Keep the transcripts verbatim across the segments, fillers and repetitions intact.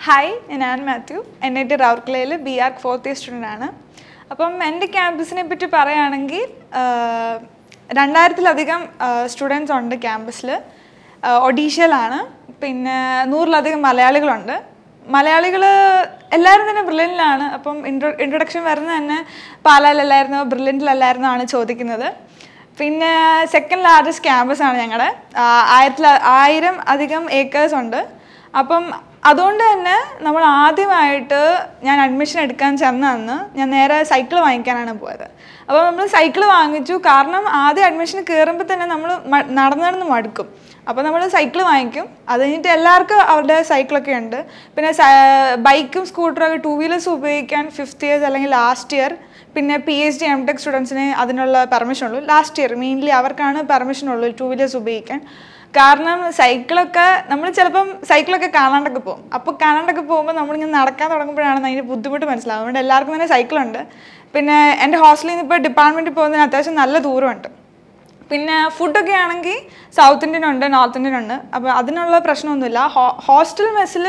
Hi, I'm Mathew. N I T Rourkela B Arc fourth year student. Upon my campus, I have two students on the campus. Audition lana, pin Noor Ladig Malayaligal. Malayaligal, Ella brilliant lana, upon introduction Varna and Pala Lalarno, brilliant Lalarna and Chodikinada. Pin second largest campus on Yangada. I am Adigam acres under. Upon അതുകൊണ്ട് തന്നെ നമ്മൾ ആദ്യമായിട്ട് ഞാൻ admission എടുക്കാൻ ചെന്നന്ന് ഞാൻ നേരെ cycle വാങ്ങിക്കാനാണ് പോയത്. അപ്പോൾ നമ്മൾ സൈക്കിൾ വാങ്ങിച്ചു കാരണം ആദ്യം അഡ്മിഷൻ കേറുമ്പോൾ തന്നെ നമ്മൾ നടന്നു നടന്ന് മടുക്കും. അപ്പോൾ നമ്മൾ സൈക്കിൾ വാങ്ങിക്കും. അത് കഴിഞ്ഞിട്ട് എല്ലാവർക്കും അവരുടെ സൈക്കിളൊക്കെ ഉണ്ട്. പിന്നെ ബൈക്കും സ്കൂട്ടറും ഒക്കെ ടൂ വീലേഴ്സ് ഉപയോഗിക്കാൻ ഫിഫ്ത്ത് ഇയേഴ്സ് അല്ലെങ്കിൽ ലാസ്റ്റ് ഇയർ പിന്നെ P H D M tech സ്റ്റുഡൻസിന് അതിനുള്ള പെർമിഷൻ ഉള്ളൂ. ലാസ്റ്റ് ഇയർ മെയിൻലി അവർക്കാണ് പെർമിഷൻ ഉള്ളൂ ടൂ വീലേഴ്സ് ഉപയോഗിക്കാൻ. കാരണം സൈക്കിളൊക്കെ നമ്മൾ ചിലപ്പം സൈക്കിളൊക്കെ കാണാണ്ടൊക്കെ പോകും. അപ്പോൾ കാണാണ്ടൊക്കെ പോകുമ്പോൾ നമ്മളിങ്ങനെ നടക്കാൻ തുടങ്ങുമ്പോഴാണ് അതിൻ്റെ ബുദ്ധിമുട്ട് മനസ്സിലാവും. അതുകൊണ്ട് എല്ലാവർക്കും തന്നെ സൈക്കിളുണ്ട്. പിന്നെ എൻ്റെ ഹോസ്റ്റലിൽ നിന്ന് ഇപ്പോൾ ഡിപ്പാർട്ട്മെൻറ്റിൽ പോകുന്നതിന് അത്യാവശ്യം നല്ല ദൂരമുണ്ട്. പിന്നെ ഫുഡൊക്കെ ആണെങ്കിൽ സൗത്ത് ഇന്ത്യൻ ഉണ്ട്, നോർത്ത് ഇന്ത്യൻ ഉണ്ട്. അപ്പോൾ അതിനുള്ള പ്രശ്നമൊന്നുമില്ല. ഹോസ്റ്റൽ മെസ്സിൽ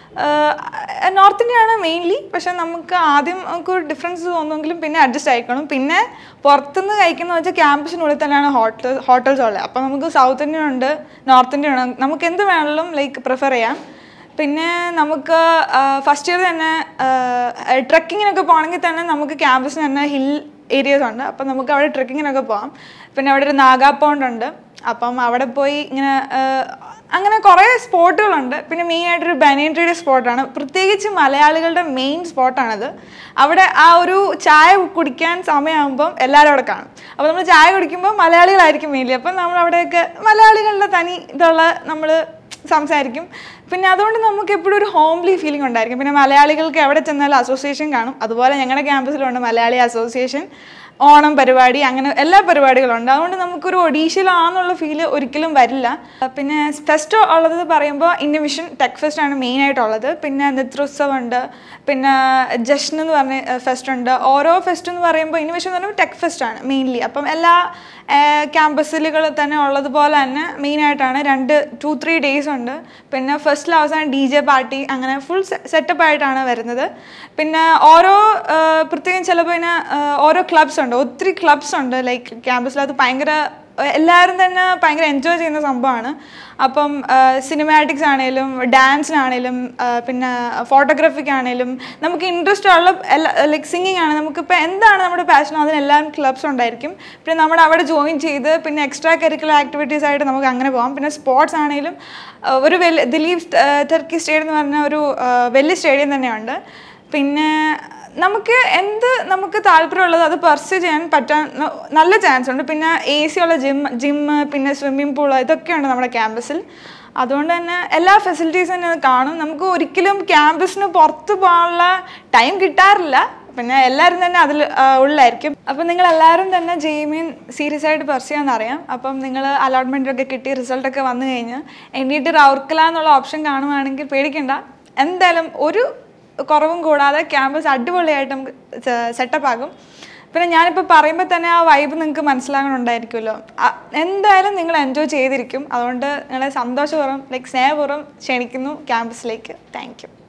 നോർത്ത് ഇന്ത്യയാണ് മെയിൻലി. പക്ഷേ നമുക്ക് ആദ്യം നമുക്ക് ഒരു ഡിഫറൻസ് തോന്നുമെങ്കിലും പിന്നെ അഡ്ജസ്റ്റ് ആയിക്കണം. പിന്നെ പുറത്തുനിന്ന് കഴിക്കുന്നത് വെച്ചാൽ ക്യാമ്പസിനുള്ളിൽ തന്നെയാണ് ഹോട്ടൽ ഹോട്ടൽസ് ഉള്ളത്. അപ്പോൾ നമുക്ക് സൗത്ത് ഇന്ത്യൻ ഉണ്ട്, നോർത്ത് ഇന്ത്യൻ ഉണ്ട്. നമുക്ക് എന്ത് വേണമെങ്കിലും ലൈക്ക് പ്രിഫർ ചെയ്യാം. പിന്നെ നമുക്ക് ഫസ്റ്റ് ഇയർ തന്നെ ട്രക്കിങ്ങിനൊക്കെ പോകണമെങ്കിൽ തന്നെ നമുക്ക് ക്യാമ്പസിന് തന്നെ ഹിൽ ഏരിയാസ് ഉണ്ട്. അപ്പം നമുക്ക് അവിടെ ട്രക്കിങ്ങിനൊക്കെ പോകാം. പിന്നെ അവിടെ ഒരു നാഗാപോണ്ട് ഉണ്ട്. അപ്പം അവിടെ പോയി ഇങ്ങനെ അങ്ങനെ കുറേ സ്പോട്ടുകളുണ്ട്. പിന്നെ മെയിനായിട്ടൊരു ബനിയൻ ട്രീയുടെ സ്പോട്ടാണ്. പ്രത്യേകിച്ച് മലയാളികളുടെ മെയിൻ സ്പോട്ടാണത്. അവിടെ ആ ഒരു ചായ കുടിക്കാൻ സമയമാകുമ്പം എല്ലാവരും അവിടെ കാണും. അപ്പോൾ നമ്മൾ ചായ കുടിക്കുമ്പോൾ മലയാളികളായിരിക്കും മെയിൻലി. അപ്പം നമ്മൾ അവിടെയൊക്കെ മലയാളികളുടെ തനി ഇതുള്ള നമ്മൾ സംസാരിക്കും. പിന്നെ അതുകൊണ്ട് നമുക്ക് എപ്പോഴും ഒരു ഹോംലി ഫീലിംഗ് ഉണ്ടായിരിക്കും. പിന്നെ മലയാളികൾക്ക് എവിടെ ചെന്നാലും അസോസിയേഷൻ കാണും. അതുപോലെ ഞങ്ങളുടെ ക്യാമ്പസിലുണ്ട് മലയാളി അസോസിയേഷൻ, ഓണം പരിപാടി, അങ്ങനെ എല്ലാ പരിപാടികളുണ്ട്. അതുകൊണ്ട് നമുക്കൊരു ഒഡീഷയിലാണെന്നുള്ള ഫീല് ഒരിക്കലും വരില്ല. പിന്നെ ഫെസ്റ്റ് ഉള്ളത് പറയുമ്പോൾ ഇന്ത്യൻ വിഷൻ ടെക് ഫെസ്റ്റ് ആണ് മെയിനായിട്ടുള്ളത്. പിന്നെ നൃത്തോത്സവം ഉണ്ട്, പിന്നെ ജഷ്ൻ എന്ന് പറഞ്ഞ ഫെസ്റ്റ് ഉണ്ട്. ഓരോ ഫെസ്റ്റ് എന്ന് പറയുമ്പോൾ ഇന്ത്യൻ വിഷൻ എന്ന് പറയുമ്പോൾ ടെക് ഫെസ്റ്റ് ആണ് മെയിൻലി. അപ്പം എല്ലാ ക്യാമ്പസിലുകൾ തന്നെ ഉള്ളതുപോലെ തന്നെ മെയിനായിട്ടാണ് രണ്ട് ടു ത്രീ ഡേയ്സ് ഉണ്ട്. പിന്നെ ഫസ്റ്റിൽ അവസാനം ഡി ജെ പാർട്ടി, അങ്ങനെ ഫുൾ സെറ്റപ്പ് ആയിട്ടാണ് വരുന്നത്. പിന്നെ ഓരോ പ്രത്യേകം ചിലപ്പോൾ പിന്നെ ഓരോ ക്ലബ്സ് ഉണ്ട്, ഒത്തിരി ക്ലബ്സ് ഉണ്ട് ലൈക്ക് ക്യാമ്പസിൽ. അത് ഭയങ്കര എല്ലാവരും തന്നെ ഭയങ്കര എൻജോയ് ചെയ്യുന്ന സംഭവമാണ്. അപ്പം സിനിമാറ്റിക്സ് ആണെങ്കിലും ഡാൻസിനാണെങ്കിലും പിന്നെ ഫോട്ടോഗ്രാഫിക്കാണെങ്കിലും നമുക്ക് ഇൻട്രസ്റ്റ് ഉള്ള എല്ലാ ലൈക്ക് സിംഗിങ് ആണ്, നമുക്കിപ്പോൾ എന്താണ് നമ്മുടെ പാഷനോ അതിനെല്ലാം ക്ലബ്സ് ഉണ്ടായിരിക്കും. പിന്നെ നമ്മൾ അവിടെ ജോയിൻ ചെയ്ത് പിന്നെ എക്സ്ട്രാ കരിക്കുലർ ആക്ടിവിറ്റീസ് ആയിട്ട് നമുക്ക് അങ്ങനെ പോകാം. പിന്നെ സ്പോർട്സ് ആണെങ്കിലും ഒരു വലിയ ദിലീപ് ടർക്കി സ്റ്റേഡിയം എന്ന് പറഞ്ഞ ഒരു വലിയ സ്റ്റേഡിയം തന്നെയുണ്ട്. പിന്നെ നമുക്ക് എന്ത് നമുക്ക് താല്പര്യമുള്ളത് അത് പെർസ്യൂ ചെയ്യാൻ പറ്റാൻ നല്ല ചാൻസ് ഉണ്ട്. പിന്നെ എ സി ഉള്ള ജിം ജിമ്മ് പിന്നെ സ്വിമ്മിംഗ് പൂൾ ഇതൊക്കെയുണ്ട് നമ്മുടെ ക്യാമ്പസിൽ. അതുകൊണ്ട് തന്നെ എല്ലാ ഫെസിലിറ്റീസും തന്നെ കാണും. നമുക്ക് ഒരിക്കലും ക്യാമ്പസിന് പുറത്ത് പോകാനുള്ള ടൈം കിട്ടാറില്ല. പിന്നെ എല്ലാവരും തന്നെ അതിൽ ഉള്ളായിരിക്കും. അപ്പം നിങ്ങളെല്ലാവരും തന്നെ ജെ ഇ മെയിൻ സീരിയസ് ആയിട്ട് പെർസ്യൂ ചെയ്യാമെന്നറിയാം. അപ്പം നിങ്ങൾ അലോട്ട്മെൻറ്റൊക്കെ കിട്ടി റിസൾട്ടൊക്കെ വന്നു കഴിഞ്ഞ് എൻ ഇ ടി റൗർക്കല എന്നുള്ള ഓപ്ഷൻ കാണുവാണെങ്കിൽ പേടിക്കണ്ട. എന്തായാലും ഒരു കുറവും കൂടാതെ ക്യാമ്പസ് അടിപൊളിയായിട്ട് നമുക്ക് സെറ്റപ്പ് ആകും. പിന്നെ ഞാനിപ്പോൾ പറയുമ്പോൾ തന്നെ ആ വൈബ് നിങ്ങൾക്ക് മനസ്സിലാകണുണ്ടായിരിക്കുമല്ലോ. എന്തായാലും നിങ്ങൾ എൻജോയ് ചെയ്തിരിക്കും. അതുകൊണ്ട് നിങ്ങളെ സന്തോഷപൂർവ്വം ലൈക്ക് സ്നേഹപൂർവ്വം ക്ഷണിക്കുന്നു ക്യാമ്പസിലേക്ക്. Thank you.